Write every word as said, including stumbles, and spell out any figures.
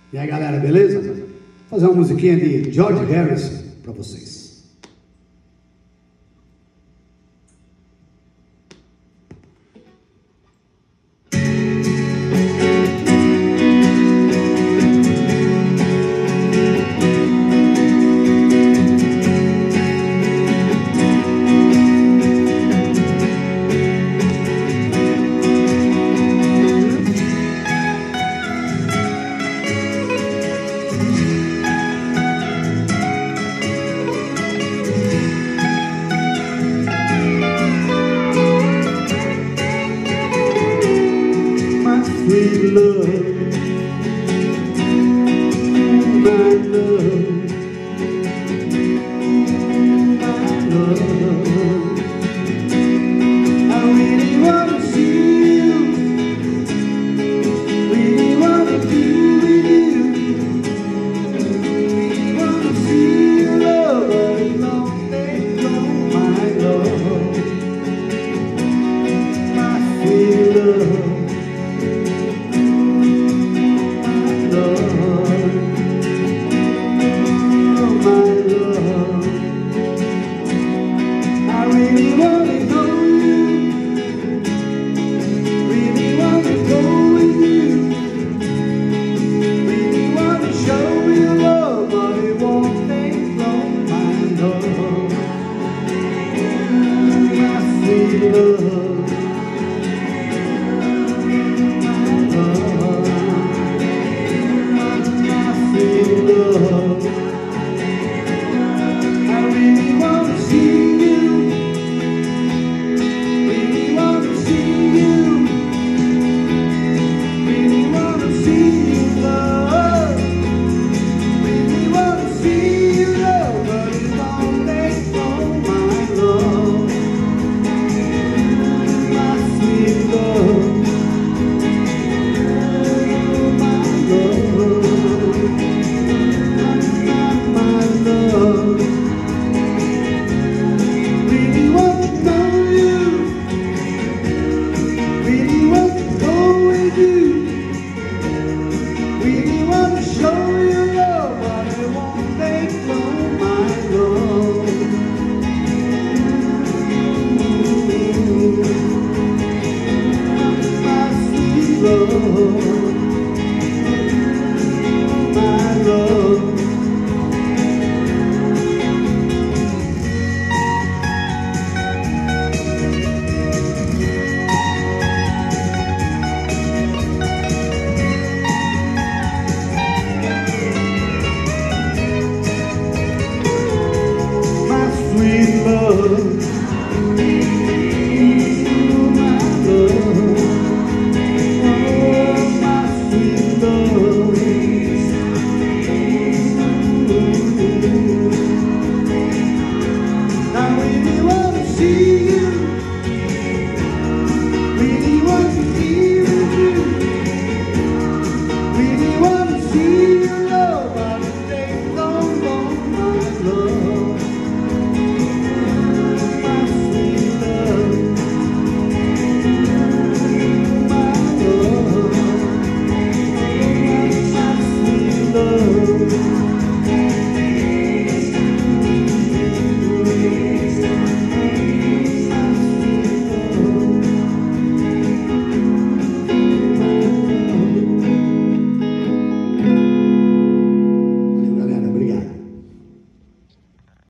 E aí, galera, beleza? Vou fazer uma musiquinha de George Harrison para vocês. Sweet love, my love, my love. I really want to see you, really want to be with you, really want to see your love all along they go, my love, my sweet love. Sweet love, oh my love, oh my sweet love. I really want to see you, really want to be with you, really want to see your love all the day long, long, my love. Love.